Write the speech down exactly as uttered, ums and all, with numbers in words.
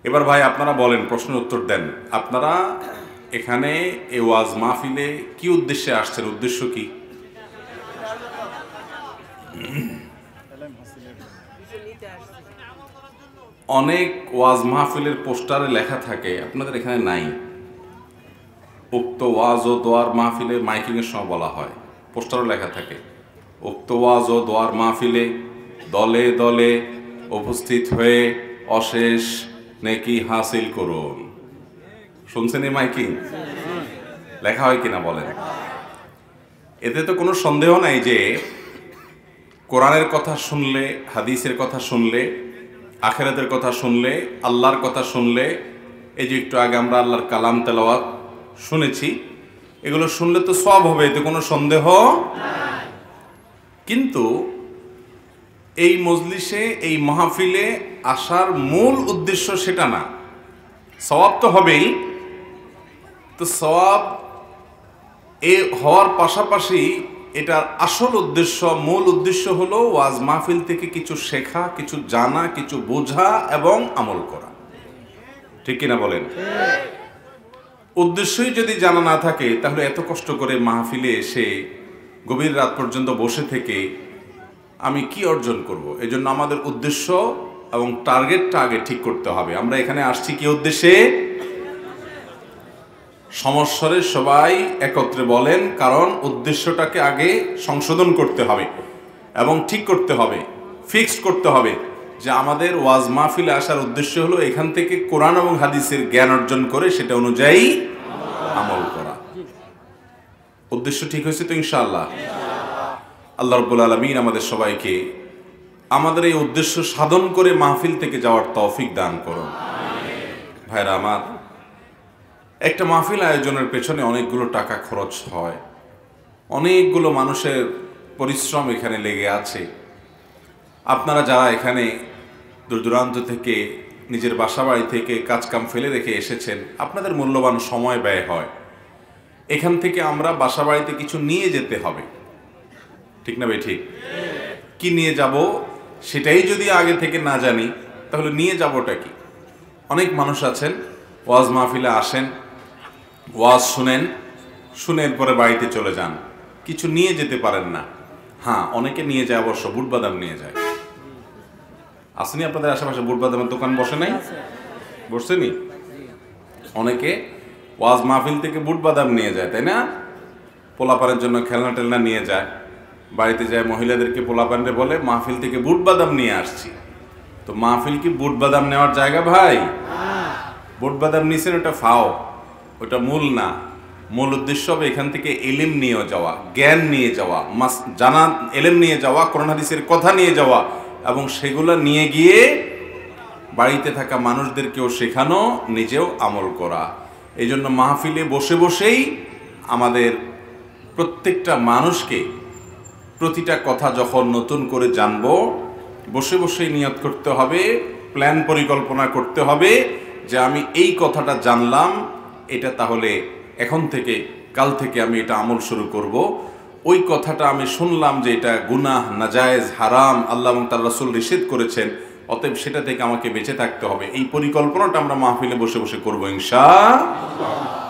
এবার ভাই আপনারা বলেন, প্রশ্নের উত্তর দেন। আপনারা এখানে এই ওয়াজ মাহফিলে কি উদ্দেশ্যে আসছেন? উদ্দেশ্য কি? অনেক ওয়াজ মাহফিলের পোস্টারে লেখা থাকে, আপনাদের এখানে নাই। উক্ত ওয়াজ ও দোয়ার মাহফিলে মাইকিংয়ের সময় বলা হয়, পোস্টারও লেখা থাকে, উক্ত ওয়াজ ও দোয়ার মাহফিলে দলে দলে উপস্থিত হয়ে অশেষ নেকি হাসিল করুন। শুনছেন এই মাইকিং? লেখা হয় কিনা বলেন? এতে তো কোনো সন্দেহ নাই যে কোরআনের কথা শুনলে, হাদিসের কথা শুনলে, আখিরাতের কথা শুনলে, আল্লাহর কথা শুনলে, এই যে একটু আগে আমরা আল্লাহর কালাম তেলাওয়াত শুনেছি, এগুলো শুনলে তো সওয়াব হবে, এতে কোনো সন্দেহ। কিন্তু এই মজলিসে, এই মাহফিলে আসার মূল উদ্দেশ্য সেটা না। সওয়াব তো হবেই, তো সওয়াব এ হওয়ার পাশাপাশি এটার আসল উদ্দেশ্য, মূল উদ্দেশ্য হলো ওয়াজ মাহফিল থেকে কিছু শেখা, কিছু জানা, কিছু বোঝা এবং আমল করা। ঠিক কিনা বলেন? উদ্দেশ্যই যদি জানা না থাকে তাহলে এত কষ্ট করে মাহফিলে এসে গভীর রাত পর্যন্ত বসে থেকে আমি কি অর্জন করব? এই জন্য আমাদের উদ্দেশ্য এবং টার্গেটটা আগে ঠিক করতে হবে। আমরা এখানে আসছি কি উদ্দেশ্যে? সমস্বরে সবাই একত্রে বলেন, কারণ উদ্দেশ্যটাকে আগে সংশোধন করতে হবে এবং ঠিক করতে হবে, ফিক্সড করতে হবে যে আমাদের ওয়াজ মাহফিলে আসার উদ্দেশ্য হলো এখান থেকে কোরআন এবং হাদিসের জ্ঞান অর্জন করে সেটা অনুযায়ী আমল করা। উদ্দেশ্য ঠিক হয়েছে তো ইনশাআল্লাহ? আল্লাহ রাব্বুল আলামিন আমাদের সবাইকে আমাদের এই উদ্দেশ্য সাধন করে মাহফিল থেকে যাওয়ার তৌফিক দান করুন। ভাইরা আমার, একটা মাহফিল আয়োজনের পেছনে অনেকগুলো টাকা খরচ হয়, অনেকগুলো মানুষের পরিশ্রম এখানে লেগে আছে। আপনারা যারা এখানে দূর দূরান্ত থেকে, নিজের বাসা বাড়ি থেকে কাজকাম ফেলে রেখে এসেছেন, আপনাদের মূল্যবান সময় ব্যয় হয়। এখান থেকে আমরা বাসা বাড়িতে কিছু নিয়ে যেতে হবে, ঠিক না ভাই? ঠিক। কি নিয়ে যাব সেটাই যদি আগে থেকে না জানি তাহলে নিয়ে যাবোটা কি? অনেক মানুষ আছেন ওয়াজ মাহফিলে আসেন, ওয়াজ শুনেন, শুনের পরে বাড়িতে চলে যান, কিছু নিয়ে যেতে পারেন না। হ্যাঁ, অনেকে নিয়ে যায়, অবশ্য বুট বাদাম নিয়ে যায়। আসেনি আপনাদের আশেপাশে বুট বাদামের দোকান বসে নাই? বসছেনি? অনেকে ওয়াজ মাহফিল থেকে বুট বাদাম নিয়ে যায়, তাই না? পোলাপানের জন্য খেলনা টেলনা নিয়ে যায়, বাড়িতে যায় মহিলাদেরকে পোলাপানরে বলে মাহফিল থেকে বুট বাদাম নিয়ে আসছি। তো মাহফিল কি বুট বাদাম নেওয়ার জায়গা ভাই? বুট বাদাম নিছেন, ওটা ফাও, ওটা মূল না। মূল উদ্দেশ্য হবে এখান থেকে এলিম নিয়ে যাওয়া, জ্ঞান নিয়ে যাওয়া, জানা এলিম নিয়ে যাওয়া, কোরআন হাদিসের কথা নিয়ে যাওয়া এবং সেগুলো নিয়ে গিয়ে বাড়িতে থাকা মানুষদেরকেও শেখানো, নিজেও আমল করা। এই জন্য মাহফিলে বসে বসেই আমাদের প্রত্যেকটা মানুষকে প্রতিটা কথা যখন নতুন করে জানবো, বসে বসেই নিয়ত করতে হবে, প্ল্যান পরিকল্পনা করতে হবে যে আমি এই কথাটা জানলাম, এটা তাহলে এখন থেকে, কাল থেকে আমি এটা আমল শুরু করব। ওই কথাটা আমি শুনলাম যে এটা গুনাহ, নাজায়েজ, হারাম, আল্লাহ এবং তার রাসূল নিষেধ করেছেন, অতএব সেটা থেকে আমাকে বেঁচে থাকতে হবে। এই পরিকল্পনাটা আমরা মাহফিলে বসে বসে করবো ইনশাআল্লাহ।